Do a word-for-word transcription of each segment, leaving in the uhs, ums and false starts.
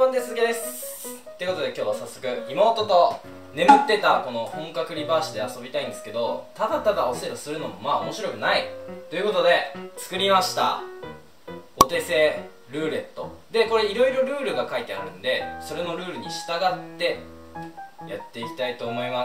んですげです。ということで今日は早速妹と眠ってたこの本格リバーシで遊びたいんですけど、ただただオセロするのもまあ面白くないということで作りましたお手製ルーレットで、これいろいろルールが書いてあるんで、それのルールに従ってやっていきたいと思います。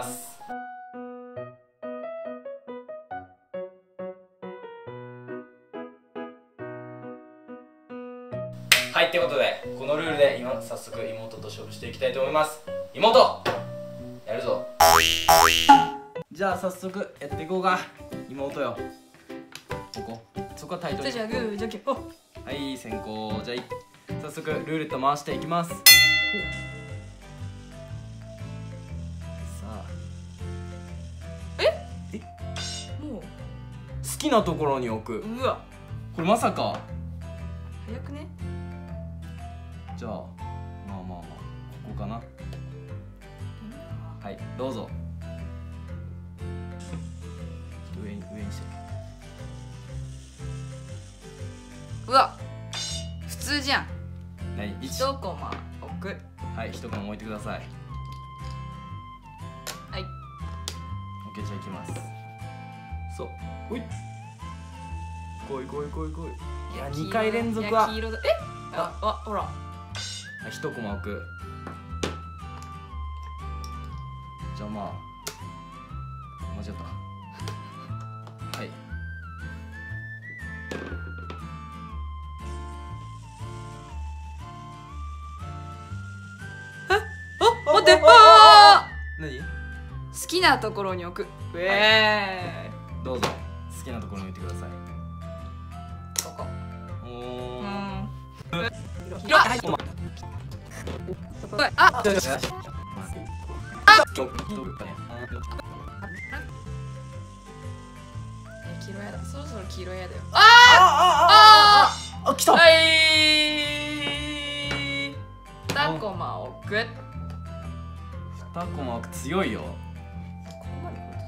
はい、ということでこのルールで今早速妹と勝負していきたいと思います。妹やるぞ。じゃあ早速やっていこうか。妹よ、ここそこはタイトル。 じゃあグーじゃけぽ。 はい先行。じゃあ早速ルーレット回していきます。さあええもう好きなところに置く。 うわこれまさか。 早くね。 じゃあまあまあまあここかな。はいどうぞ。上に上にして。 うわ普通じゃん。 何一コマ置く。 はい一コマ置いてください。 はい OK じゃあいきます。そうほい来い来い来い来い。いやにかい連続は。 黄色だ。えああほら一コマ置く。じゃあまあ間違った。はいあ待ってあ何好きなところに置く。うえーどうぞ好きなところに置いてください。 ここおーうん色はいコマあよしよし黄色やだ。そろそろ黄色やだよ。 ああああ来た。 はい二コマ置く。 二コマ強いよ。 ここまで来ると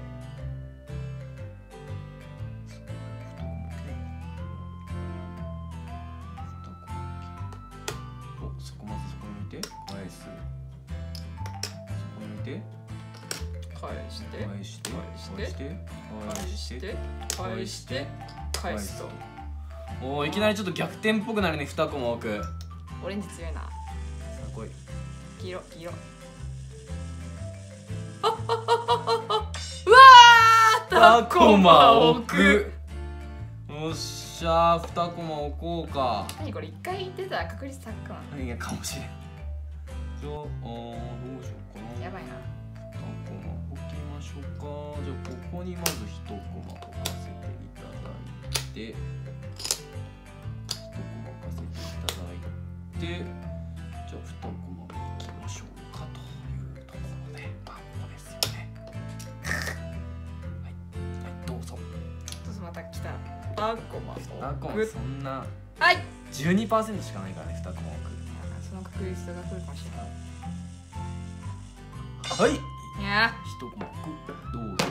おそこまずそこに置いて返す。そこに置いて返して返して返して返して返して返すと。 おおいきなりちょっと逆転っぽくなるね。二コマ置く。さオレンジ強いな。 あ来い。 黄色黄色。あああああうわー二コマ置く。よっしゃー二コマ置こうか。 何これ一回出たら確率高くない？ いやかもしれん。じゃああーどうしようかな。 やばいな。 二コマ置きましょうか。じゃあここにまず一コマ置かせていただいて、一コマ置かせていただいて、じゃあ二コマ行きましょうかというところで、まあここですよね。はい、はい、どうぞ。 どうぞまた来た。二コマ二コマ置く。 そんなはい。 じゅうにパーセントしかないからね。二コマ置く。 その確率が来るかもしれない。 はい。 いや一コマ置く。どうぞ。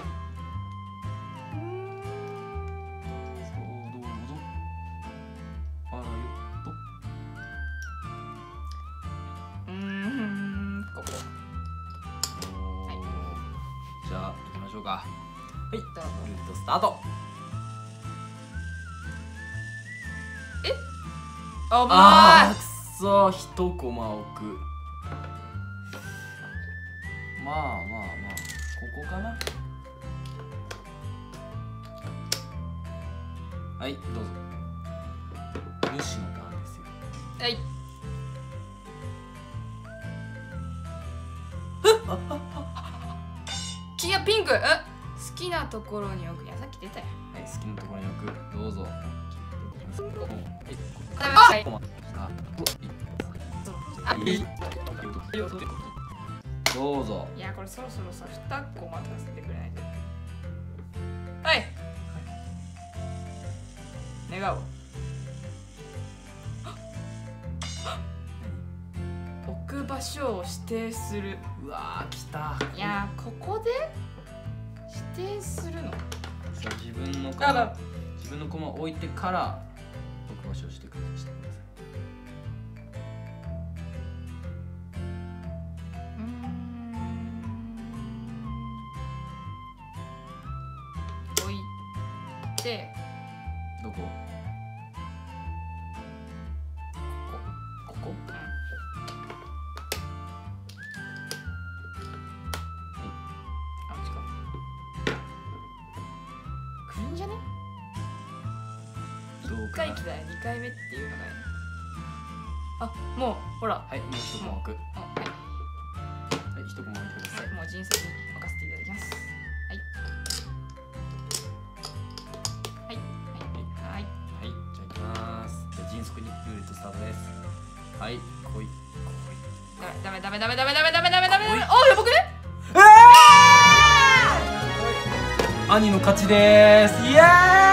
そうどうぞ。あらよっと。 うーんここ。 おーじゃあ行きましょうか。はいルどうぞ。 ーレットスタート。 ああまーくそ一コマ置く。まあまあまあここかな。はいどうぞ。主のターンですよ。 はい黄色ピンク。え好きなところに置く。いやさっき出たよ。 はい好きなところに置く。どうぞ。 はいコマあはいどうぞ。 いやこれそろそろさ二コマとかせてくれないと。はい願う。置く場所を指定する。 うわー来た。 いやここで指定するの。 じゃあ自分のコあらマ自分のコマを置いてから置く場所をしてください。 て、 どこ？ここ？ここ？ うん、あ、違う。来るんじゃね？ どう一かな？ 回来たら二回目っていうのがいい。あ、もうほら。 はい、もう一コマ置く。 あ、はい。 はい、一コマ置いてください。 もう迅速に任せていただきます。はい。はい。はい。はい。 はい、じゃあ行きます。じゃあ迅速にルーレットスタートです。はい、来い。 ダメダメダメダメダメダメダメダメダメ。あ、やばくね？ 兄の勝ちです。イエーイ。